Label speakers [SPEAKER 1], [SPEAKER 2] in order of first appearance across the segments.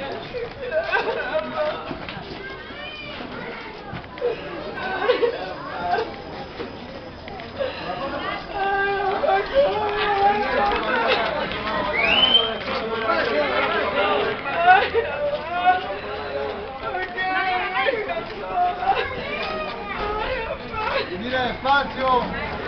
[SPEAKER 1] Mira despacio.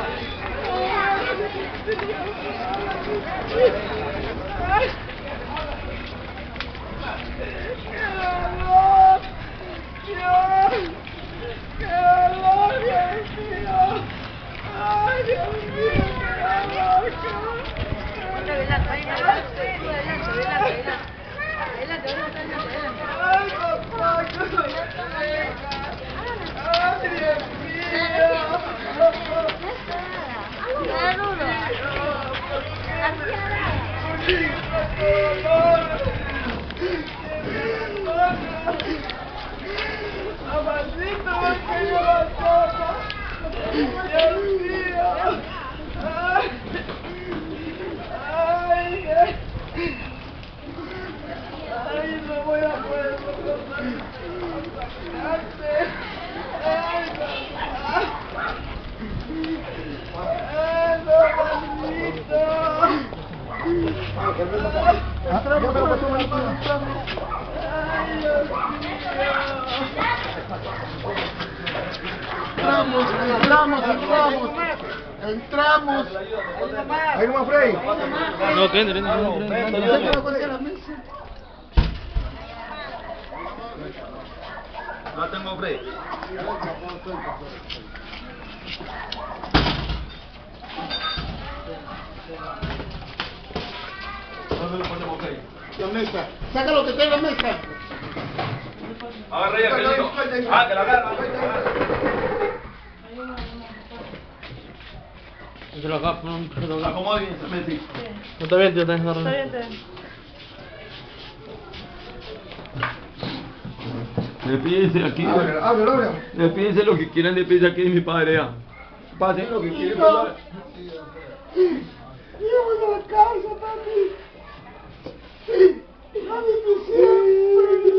[SPEAKER 1] No voy a poder Entramos. Ahí nomás, Frey.
[SPEAKER 2] No, que entre.
[SPEAKER 3] No tengo Frey. ¿Dónde lo ponemos Frey?
[SPEAKER 1] La mesa. Saca lo que tenga en la mesa.
[SPEAKER 3] Agarra ya, que le digo. Ah, que la agarra.
[SPEAKER 2] Yo lo acá, no.
[SPEAKER 3] Acomoda bien, se metí.
[SPEAKER 2] No está bien, tío, está bien.
[SPEAKER 4] Está bien, está bien.
[SPEAKER 3] Despídense aquí.
[SPEAKER 1] Ábrelo.
[SPEAKER 3] Despídense lo que quieran, despídense aquí de mi padre ya. Pasen lo que quieran.
[SPEAKER 1] Llévame a la casa, papi. Dame tu